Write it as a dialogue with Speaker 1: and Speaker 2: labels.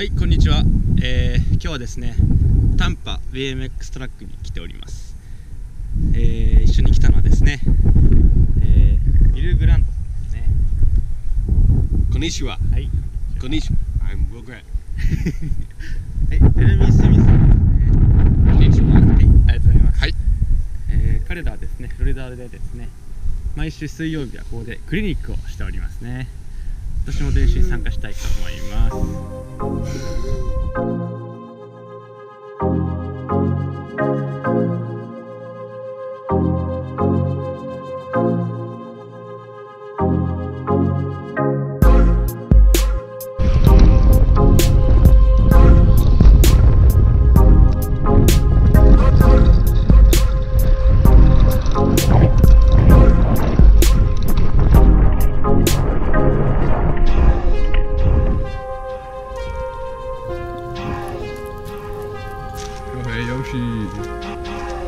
Speaker 1: はい、こんにちは。今日はですね、タンパ BMX トラックに来ております。一緒に来たのはですね、ビル・グラントさんですね。
Speaker 2: こんにちは。
Speaker 1: はい、
Speaker 2: こんにちは。I'm Will Grant。
Speaker 1: はい、ジェレミー・スミスさんですね。
Speaker 2: こんにちは。
Speaker 1: はい、ありがとうございます。
Speaker 2: はい。
Speaker 1: 彼らはですね、フロリダでですね、毎週水曜日はここでクリニックをしておりますね。私も練習に参加したいと思います。
Speaker 2: Yoshi.